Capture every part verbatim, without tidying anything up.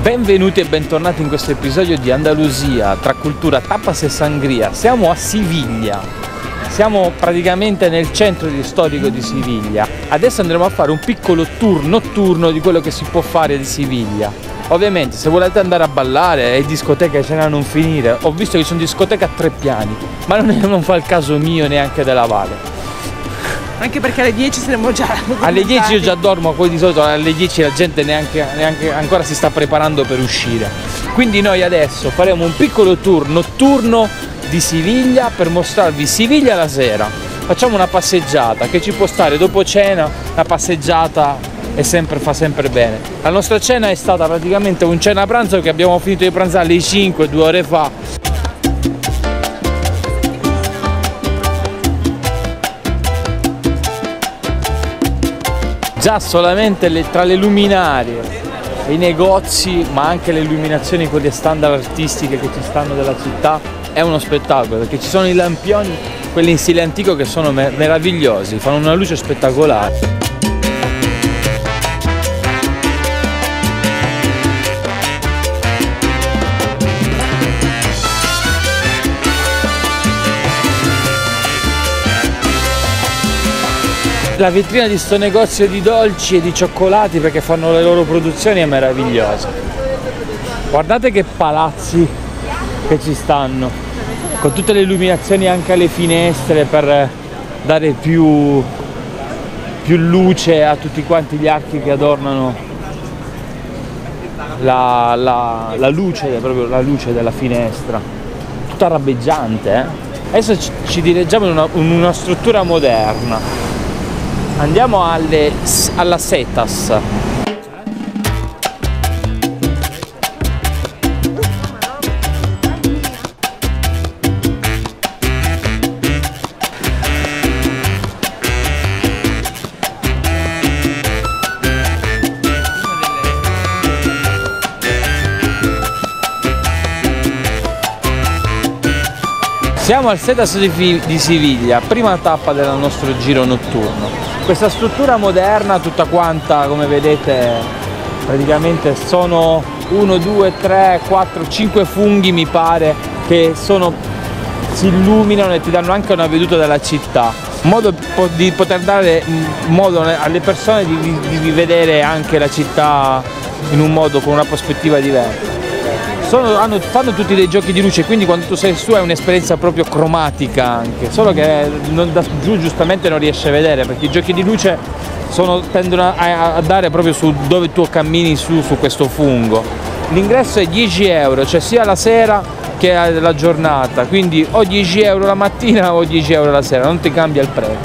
Benvenuti e bentornati in questo episodio di Andalusia, tra cultura, tapas e sangria. Siamo a Siviglia, siamo praticamente nel centro storico di Siviglia. Adesso andremo a fare un piccolo tour notturno di quello che si può fare di Siviglia. Ovviamente se volete andare a ballare e discoteche ce n'è a non finire. Ho visto che sono discoteche a tre piani, ma non, è, non fa il caso mio neanche della Vale. Anche perché alle dieci saremo già alle dieci io già dormo, poi di solito alle dieci la gente neanche, neanche ancora si sta preparando per uscire. Quindi noi adesso faremo un piccolo tour notturno di Siviglia per mostrarvi Siviglia la sera. Facciamo una passeggiata che ci può stare dopo cena, la passeggiata è sempre, fa sempre bene. La nostra cena è stata praticamente un cena pranzo che abbiamo finito di pranzare alle cinque, due ore fa. Già solamente le, tra le luminarie, i negozi, ma anche le illuminazioni, quelle standard artistiche che ci stanno della città, è uno spettacolo, perché ci sono i lampioni, quelli in stile antico, che sono mer- meravigliosi, fanno una luce spettacolare. La vetrina di sto negozio di dolci e di cioccolati, perché fanno le loro produzioni, è meravigliosa. Guardate che palazzi che ci stanno, con tutte le illuminazioni anche alle finestre per dare più, più luce a tutti quanti gli archi che adornano la, la, la luce, proprio la luce della finestra, tutta arabeggiante, eh? Adesso ci, ci dirigiamo in una, in una struttura moderna. Andiamo alle, alla Setas. Siamo al Setas di, di Siviglia, prima tappa del nostro giro notturno. Questa struttura moderna, tutta quanta, come vedete, praticamente sono uno, due, tre, quattro, cinque funghi, mi pare, che sono, si illuminano e ti danno anche una veduta della città, in modo di poter dare modo alle persone di, di, di vedere anche la città in un modo, con una prospettiva diversa. Sono, hanno, fanno tutti dei giochi di luce, quindi quando tu sei su hai un'esperienza proprio cromatica anche, solo che non, da giù giustamente non riesci a vedere, perché i giochi di luce sono, tendono a, a dare proprio su dove tu cammini su, su questo fungo. L'ingresso è dieci euro, cioè sia la sera che la giornata, quindi o dieci euro la mattina o dieci euro la sera, non ti cambia il prezzo.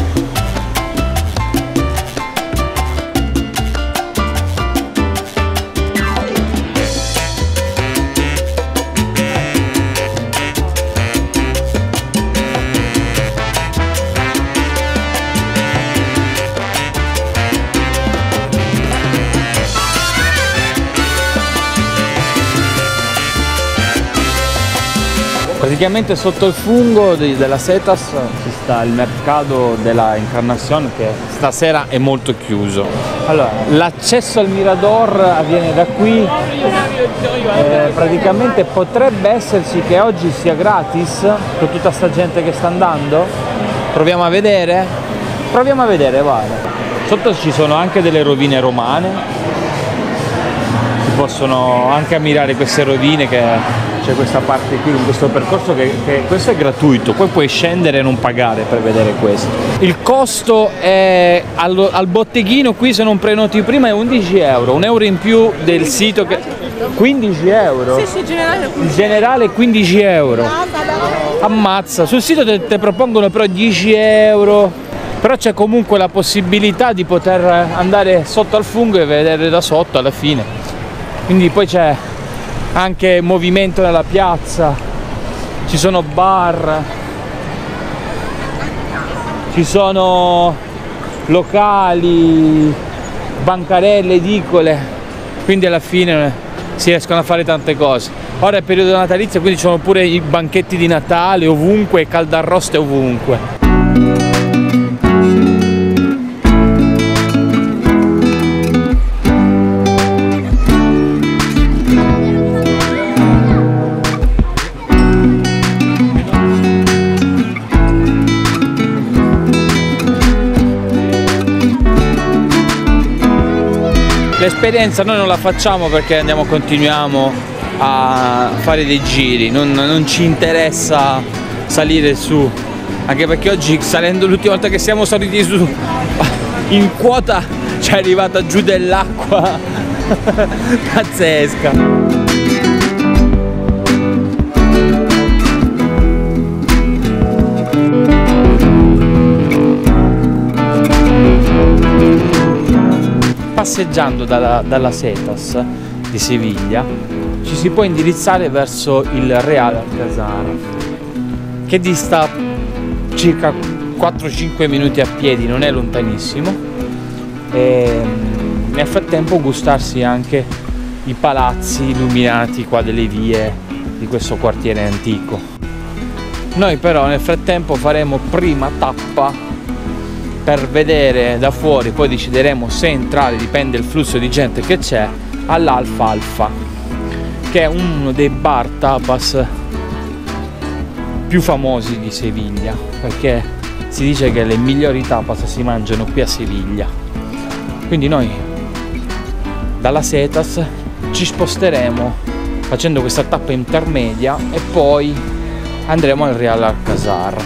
Praticamente sotto il fungo di, della Setas ci sta il mercato della Encarnación, che stasera è molto chiuso. Allora, l'accesso al Mirador avviene da qui, eh, praticamente potrebbe esserci che oggi sia gratis con tutta sta gente che sta andando. Proviamo a vedere? Proviamo a vedere, guarda. Sotto ci sono anche delle rovine romane, si possono anche ammirare queste rovine, che c'è questa parte qui, questo percorso che, che questo è gratuito, poi puoi scendere e non pagare per vedere questo. Il costo è al, al botteghino qui, se non prenoti prima, è undici euro, un euro in più del sito che... quindici euro? Sì, sì, generale. Il generale quindici euro. Ammazza, sul sito te, te propongono però dieci euro, però c'è comunque la possibilità di poter andare sotto al fungo e vedere da sotto alla fine. Quindi poi c'è anche movimento nella piazza, ci sono bar, ci sono locali, bancarelle, edicole, quindi alla fine si riescono a fare tante cose. Ora è periodo natalizio, quindi ci sono pure i banchetti di Natale ovunque, caldarroste ovunque. l'esperienza noi non la facciamo perché andiamo, continuiamo a fare dei giri, non, non ci interessa salire su, anche perché oggi salendo l'ultima volta che siamo saliti su in quota c'è arrivata giù dell'acqua pazzesca. Passeggiando dalla, dalla Setas di Siviglia ci si può indirizzare verso il Real Alcazar, che dista circa quattro cinque minuti a piedi, non è lontanissimo, e nel frattempo gustarsi anche i palazzi illuminati qua delle vie di questo quartiere antico. Noi però nel frattempo faremo prima tappa per vedere da fuori, poi decideremo se entrare, dipende dal flusso di gente che c'è, all'Alfa Alfa, che è uno dei bar tapas più famosi di Siviglia, perché si dice che le migliori tapas si mangiano qui a Siviglia. Quindi noi dalla Setas ci sposteremo facendo questa tappa intermedia e poi andremo al Real Alcazar.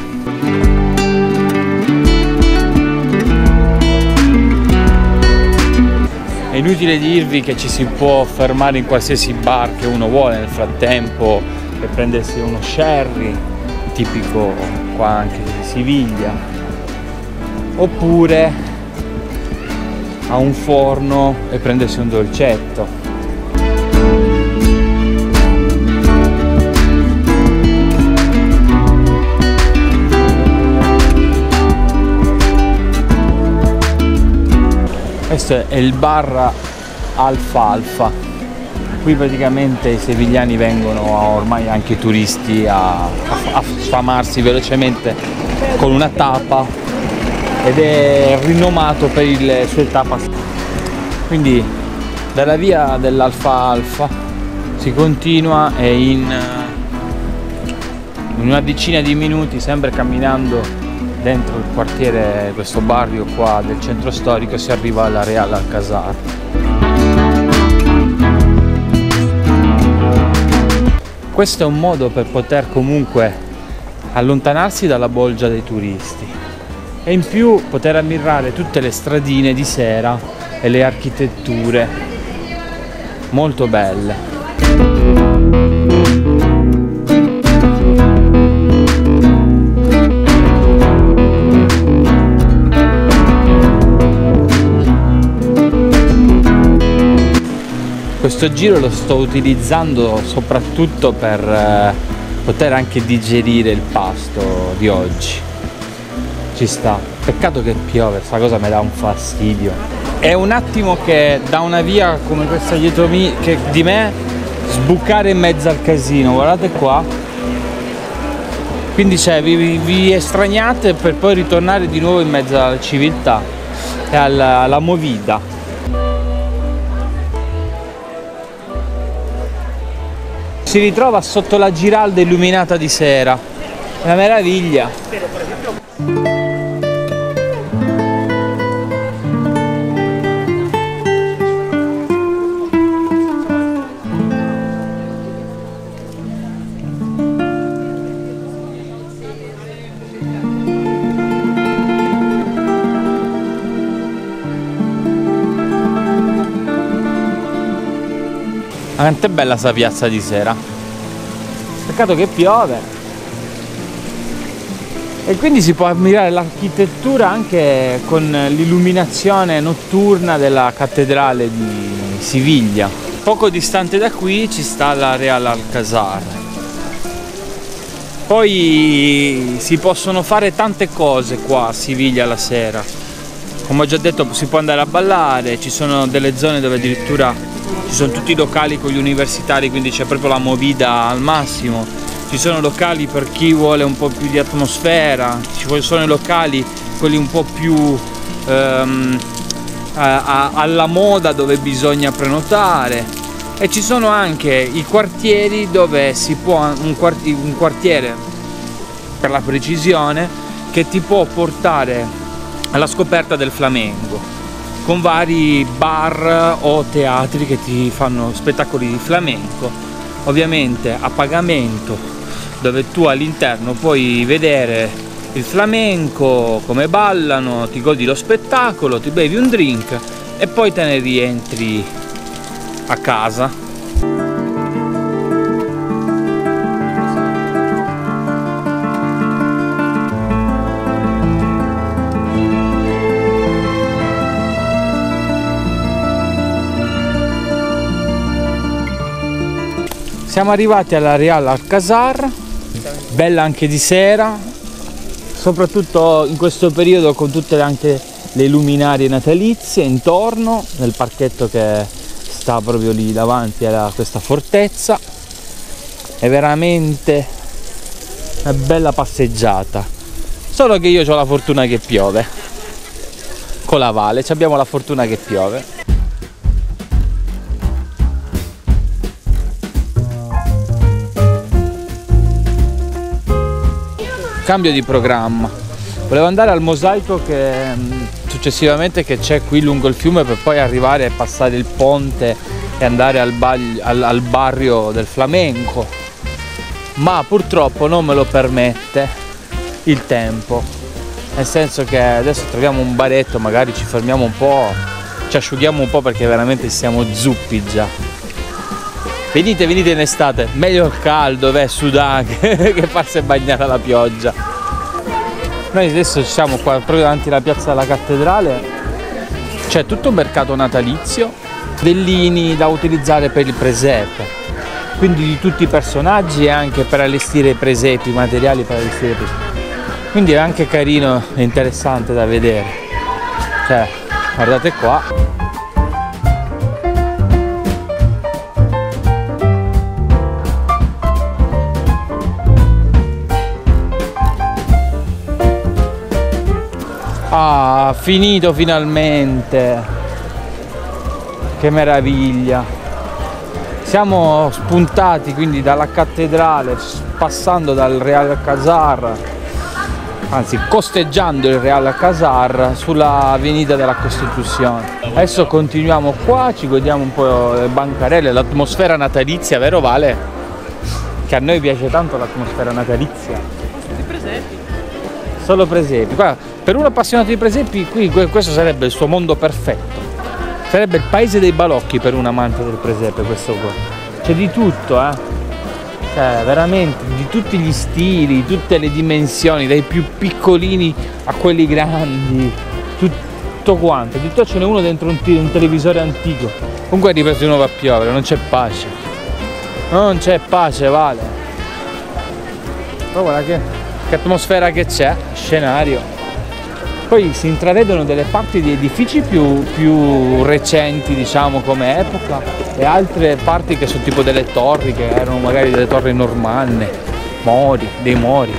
È inutile dirvi che ci si può fermare in qualsiasi bar che uno vuole nel frattempo per prendersi uno sherry, tipico qua anche di Siviglia, oppure a un forno e prendersi un dolcetto. Questo è il bar Alfa Alfa. Qui praticamente i sevigliani vengono, ormai anche i turisti, a, a, a sfamarsi velocemente con una tapa, ed è rinomato per i suoi tapas. Quindi dalla via dell'Alfa Alfa si continua e in, in una decina di minuti, sempre camminando dentro il quartiere, questo barrio qua del centro storico, si arriva alla Real Alcazar. Questo è un modo per poter comunque allontanarsi dalla bolgia dei turisti e in più poter ammirare tutte le stradine di sera e le architetture molto belle. Questo giro lo sto utilizzando soprattutto per eh, poter anche digerire il pasto di oggi. Ci sta. Peccato che piove, sta cosa mi dà un fastidio. È un attimo che da una via come questa dietro me, che di me, sbucare in mezzo al casino, guardate qua. Quindi cioè, vi, vi estraniate per poi ritornare di nuovo in mezzo alla civiltà e alla, alla movida. Si ritrova sotto la Giralda illuminata di sera, è una meraviglia. Quanto è bella sta piazza di sera. Peccato che piove. E quindi si può ammirare l'architettura anche con l'illuminazione notturna della cattedrale di Siviglia. Poco distante da qui ci sta la Real Alcazar. Poi si possono fare tante cose qua a Siviglia la sera. Come ho già detto, si può andare a ballare, ci sono delle zone dove addirittura ci sono tutti i locali con gli universitari, quindi c'è proprio la movida al massimo. Ci sono locali per chi vuole un po' più di atmosfera, ci sono i locali quelli un po' più ehm, a, a, alla moda, dove bisogna prenotare, e ci sono anche i quartieri dove si può, un, quarti, un quartiere per la precisione, che ti può portare alla scoperta del flamenco. con vari bar o teatri che ti fanno spettacoli di flamenco, ovviamente a pagamento, dove tu all'interno puoi vedere il flamenco, come ballano, ti godi lo spettacolo, ti bevi un drink e poi te ne rientri a casa. Siamo arrivati alla Real Alcazar, bella anche di sera, soprattutto in questo periodo con tutte anche le luminarie natalizie intorno, nel parchetto che sta proprio lì davanti a questa fortezza. È veramente una bella passeggiata, solo che io ho la fortuna che piove, con la Vale abbiamo la fortuna che piove. Cambio di programma, volevo andare al mosaico che successivamente che c'è qui lungo il fiume, per poi arrivare e passare il ponte e andare al, al, al barrio del flamenco, ma purtroppo non me lo permette il tempo, nel senso che adesso troviamo un baretto, magari ci fermiamo un po', ci asciughiamo un po' perché veramente siamo zuppi già. Venite, venite in estate, meglio il caldo, beh, sudare che farsi bagnare alla pioggia. Noi adesso siamo qua proprio davanti alla piazza della cattedrale, c'è tutto un mercato natalizio, stellini da utilizzare per il presepe, quindi di tutti i personaggi e anche per allestire i presepi, materiali per allestire i presepi. Quindi è anche carino e interessante da vedere. Cioè, guardate qua. Ah, finito finalmente! Che meraviglia! Siamo spuntati quindi dalla cattedrale, passando dal Real Alcazar, anzi costeggiando il Real Alcazar sulla Avenida della Costituzione. Adesso continuiamo qua, ci godiamo un po' le bancarelle, l'atmosfera natalizia, vero Vale? Che a noi piace tanto l'atmosfera natalizia. I presepi. Solo presepi. Guarda, per un appassionato di presepi qui questo sarebbe il suo mondo perfetto, sarebbe il paese dei balocchi per un amante del presepe questo qua. C'è di tutto, eh, cioè veramente di tutti gli stili, tutte le dimensioni, dai più piccolini a quelli grandi, tutto quanto. Addirittura ce n'è uno dentro un, un televisore antico. Comunque è ripreso di nuovo a piovere, non c'è pace, non c'è pace, Vale. Però guarda che, che atmosfera che c'è, scenario. Poi si intravedono delle parti di edifici più, più recenti, diciamo, come epoca, e altre parti che sono tipo delle torri, che erano magari delle torri normanne, mori, dei mori.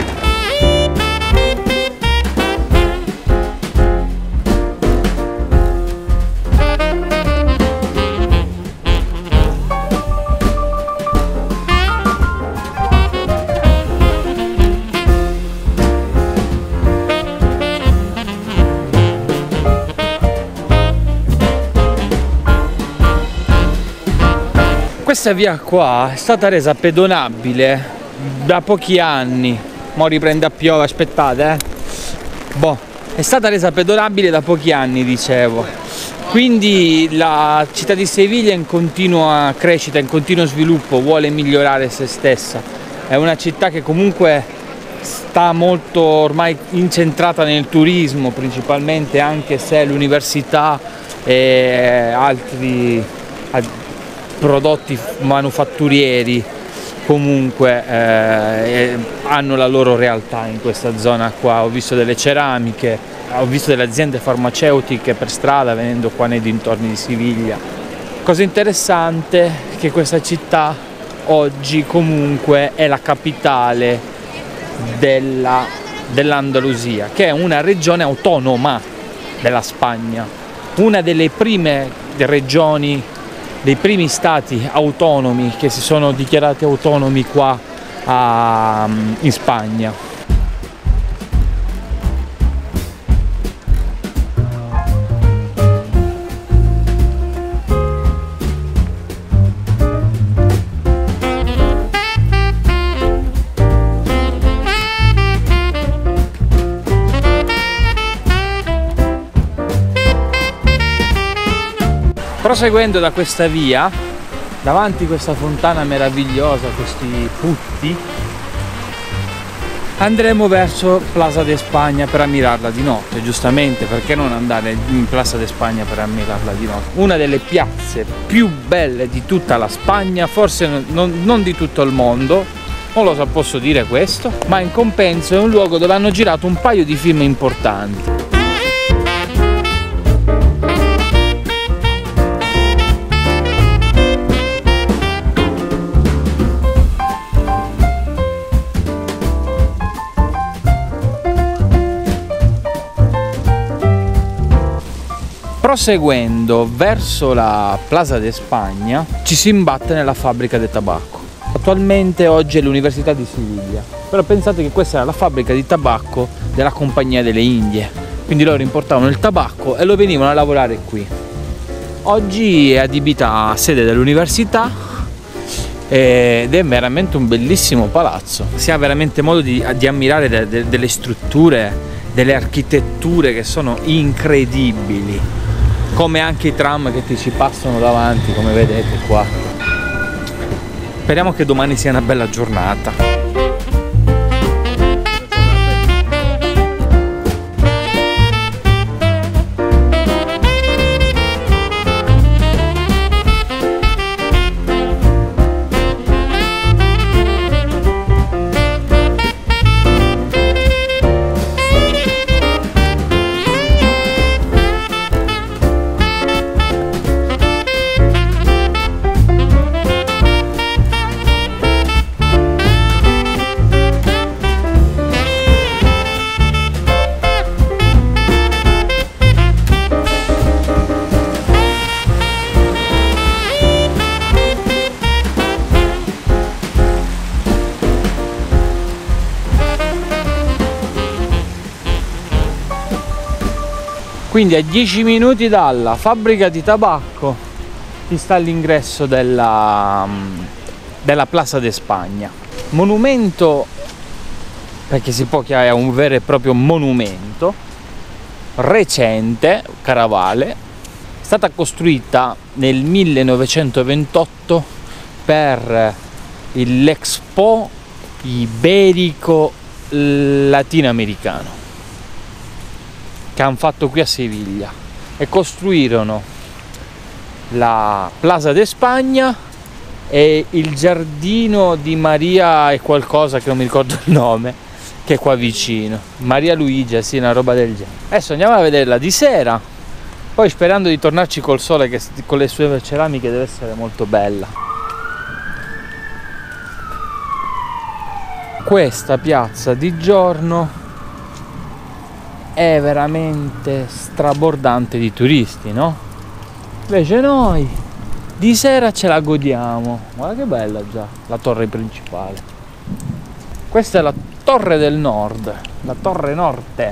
Questa via qua è stata resa pedonabile da pochi anni. Mo' riprende a piovere, aspettate, eh. Boh, è stata resa pedonabile da pochi anni, dicevo. Quindi la città di Seviglia è in continua crescita, in continuo sviluppo, vuole migliorare se stessa. È una città che comunque sta molto ormai incentrata nel turismo principalmente, anche se l'università e altri prodotti manufatturieri comunque eh, hanno la loro realtà in questa zona qua. Ho visto delle ceramiche, ho visto delle aziende farmaceutiche per strada venendo qua nei dintorni di Siviglia. Cosa interessante è che questa città oggi comunque è la capitale della, dell'Andalusia, che è una regione autonoma della Spagna, una delle prime regioni, dei primi stati autonomi che si sono dichiarati autonomi qua a, in Spagna. Proseguendo da questa via, davanti a questa fontana meravigliosa, questi putti, andremo verso Plaza de España per ammirarla di notte. Giustamente, perché non andare in Plaza de España per ammirarla di notte? Una delle piazze più belle di tutta la Spagna, forse non, non di tutto il mondo, non lo so, posso dire questo, ma in compenso è un luogo dove hanno girato un paio di film importanti. Proseguendo verso la Plaza de España ci si imbatte nella fabbrica del tabacco. Attualmente oggi è l'Università di Siviglia, però pensate che questa era la fabbrica di tabacco della Compagnia delle Indie, quindi loro importavano il tabacco e lo venivano a lavorare qui. Oggi è adibita a sede dell'università ed è veramente un bellissimo palazzo. Si ha veramente modo di, di ammirare de, de, delle strutture, delle architetture che sono incredibili, come anche i tram che ti ci passano davanti, come vedete qua. Speriamo che domani sia una bella giornata. Quindi a dieci minuti dalla fabbrica di tabacco ci sta l'ingresso della, della Plaza de España. Monumento, perché si può chiamare un vero e proprio monumento, recente, Caravale, è stata costruita nel millenovecentoventotto per l'Expo Iberico Latinoamericano che hanno fatto qui a Siviglia, e costruirono la Plaza de España e il giardino di Maria e qualcosa che non mi ricordo il nome, che è qua vicino, Maria Luigia, sì, una roba del genere. Adesso andiamo a vederla di sera, poi sperando di tornarci col sole che con le sue ceramiche deve essere molto bella. Questa piazza di giorno è veramente strabordante di turisti, no? Invece noi di sera ce la godiamo. Guarda che bella già la torre principale. Questa è la Torre del Nord, la Torre Norte.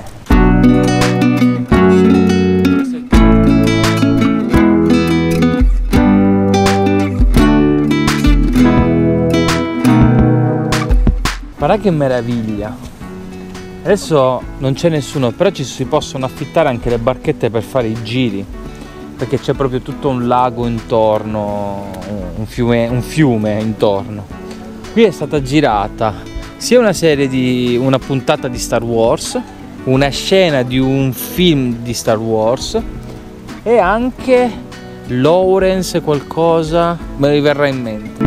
Guarda che meraviglia. Adesso non c'è nessuno, però ci si possono affittare anche le barchette per fare i giri, perché c'è proprio tutto un lago intorno, un fiume, un fiume intorno. Qui è stata girata sia una serie di una puntata di Star Wars, una scena di un film di Star Wars e anche Lawrence qualcosa, me ne verrà in mente.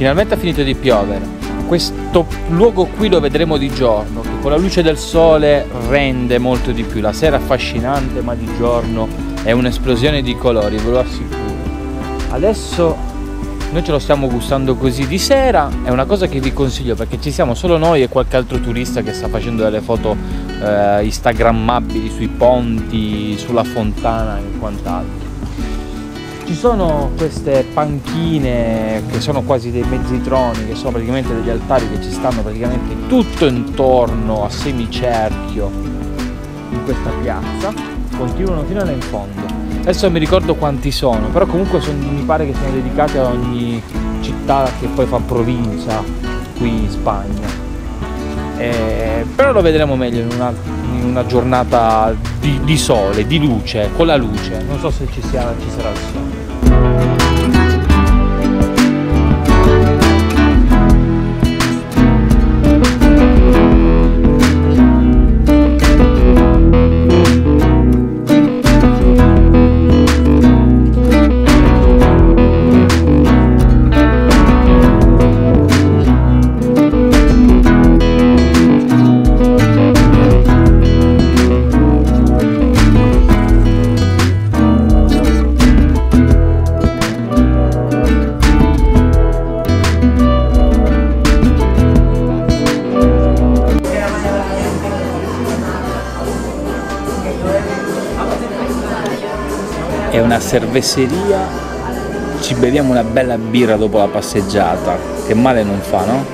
finalmente ha finito di piovere. Questo luogo qui lo vedremo di giorno, che con la luce del sole rende molto di più. La sera è affascinante, ma di giorno è un'esplosione di colori, ve lo assicuro. Adesso noi ce lo stiamo gustando così di sera, è una cosa che vi consiglio perché ci siamo solo noi e qualche altro turista che sta facendo delle foto eh, instagrammabili sui ponti, sulla fontana e quant'altro. Ci sono queste panchine che sono quasi dei mezzi troni, che sono praticamente degli altari che ci stanno praticamente tutto intorno a semicerchio in questa piazza, continuano fino là in fondo. Adesso non mi ricordo quanti sono, però comunque sono, mi pare che siano dedicati a ogni città che poi fa provincia qui in Spagna. Eh, però lo vedremo meglio in una, in una giornata di, di sole, di luce, con la luce. Non so se ci, sia, ci sarà il sole. È una cerveseria, ci beviamo una bella birra dopo la passeggiata, che male non fa, no?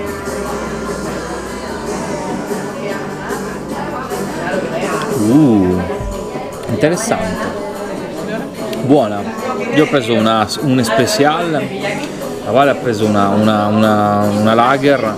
Uh, interessante, buona. Io ho preso una, un special, la Vale ha preso una, una, una, una lager.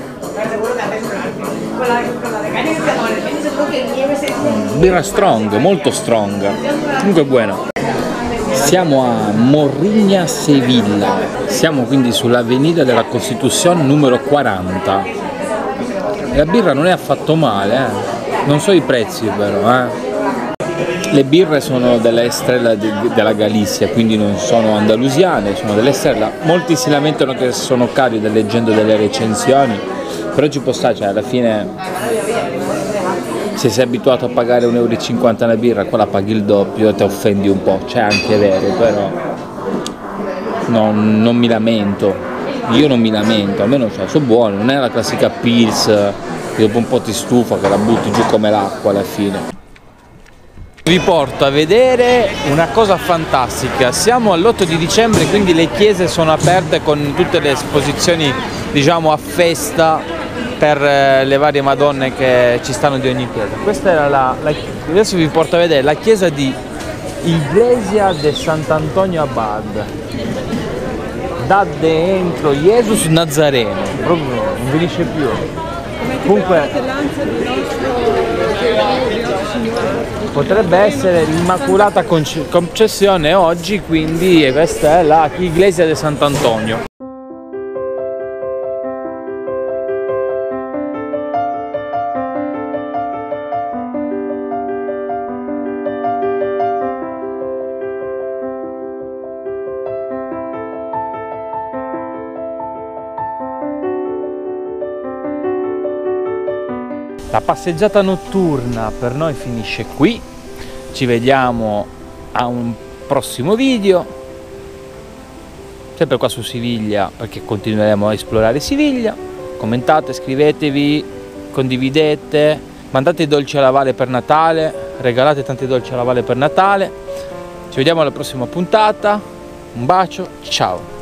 Birra strong, molto strong, comunque buona. Siamo a Morriña Sevilla, siamo quindi sull'Avenida della Costitución numero quaranta. La birra non è affatto male, eh. Non so i prezzi però, eh. Le birre sono della Estrella de, de, della Galizia, quindi non sono andalusiane, sono delle Estrella. Molti si lamentano che sono cari, leggendo delle recensioni, però ci può stare, cioè alla fine se sei abituato a pagare un euro e cinquanta una birra, qua la paghi il doppio, ti offendi un po', c'è anche vero, però non, non mi lamento, io non mi lamento, almeno cioè, sono buone, non è la classica Pils che dopo un po' ti stufa, che la butti giù come l'acqua alla fine. Vi porto a vedere una cosa fantastica, siamo all'otto di dicembre, quindi le chiese sono aperte con tutte le esposizioni, diciamo, a festa per le varie Madonne che ci stanno di ogni chiesa. Questa era la, la adesso vi porto a vedere la chiesa di Iglesia de Sant'Antonio Abad, da dentro Jesus Nazareno, proprio non finisce più. Comunque potrebbe essere l'Immacolata Concessione oggi, quindi questa è la Iglesia de Sant'Antonio. La passeggiata notturna per noi finisce qui, ci vediamo a un prossimo video, sempre qua su Siviglia, perché continueremo a esplorare Siviglia. Commentate, iscrivetevi, condividete, mandate i dolci alla Vale per Natale, regalate tanti dolci alla Vale per Natale. Ci vediamo alla prossima puntata, un bacio, ciao!